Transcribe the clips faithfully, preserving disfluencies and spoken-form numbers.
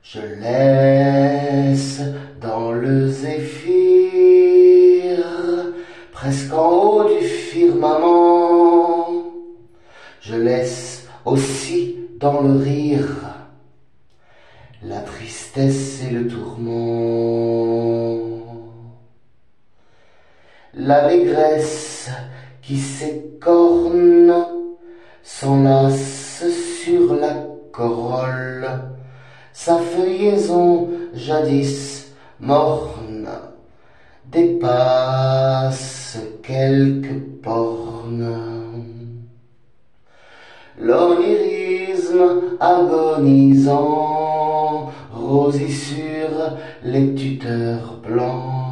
Je laisse dans le zéphyr, presque en haut du firmament, je laisse aussi dans le rire la tristesse et le tourment. L'allégresse qui s'écorne s'enlace sur la corolle, sa feuillaison jadis morne dépasse quelques bornes. L'onirisme agonisant rosit sur les tuteurs blancs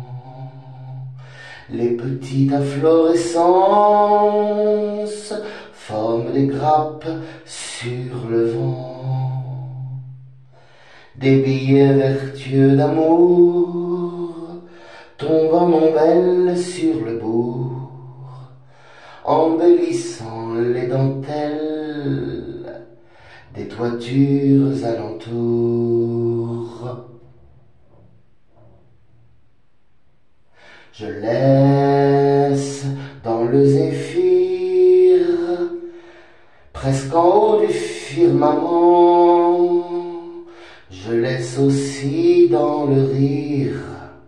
les petites inflorescences forment des grappes sur le vent. Des billets vertueux d'amour tombent en ombelles sur le bourg, embellissant les dentelles des toitures alentours. Je laisse dans le zéphyr, presque en haut du firmament, je laisse aussi dans le rire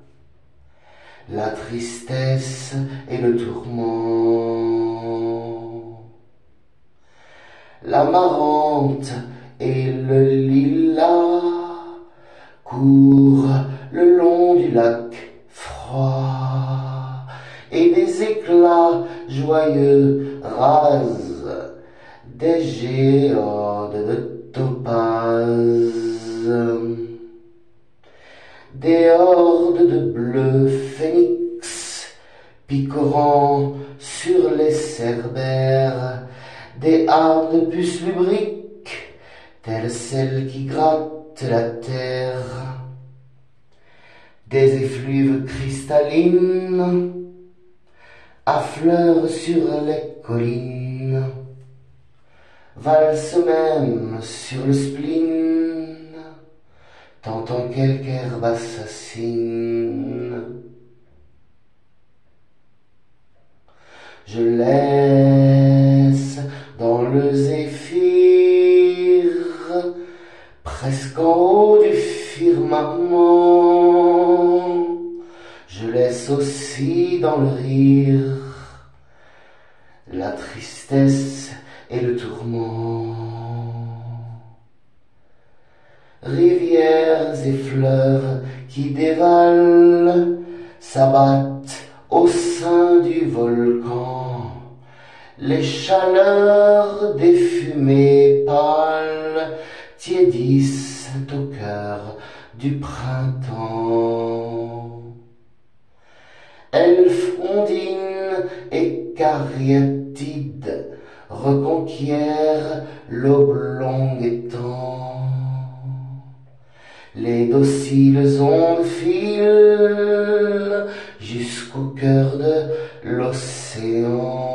la tristesse et le tourment. L'amarante et le lilas courent le long du lac froid, et des éclats joyeux rasent des géodes de topaz. Des hordes de bleus phénix picorant sur les cerbères, des hardes de puces lubriques telles celles qui grattent la terre. Des effluves cristallines affleurent sur les collines, valsent même sur le spleen, tentant quelque herbe assassine. Je laisse dans le zéphyr, presque en haut du firmament, je laisse aussi dans le rire la tristesse et le tourment. Rivières et fleuves qui dévalent s'abattent au sein du volcan, les chaleurs des fumées pâles tiédissent au cœur du printemps. Elfes, ondines et cariatides reconquièrent l'oblong étang. Les dociles ondes filent jusqu'au cœur de l'océan.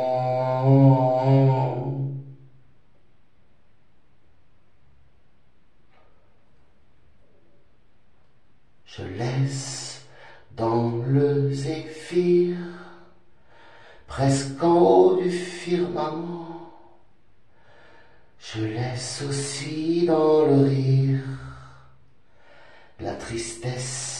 Je laisse dans le zéphyr, presque en haut du firmament, je laisse aussi dans le rire la tristesse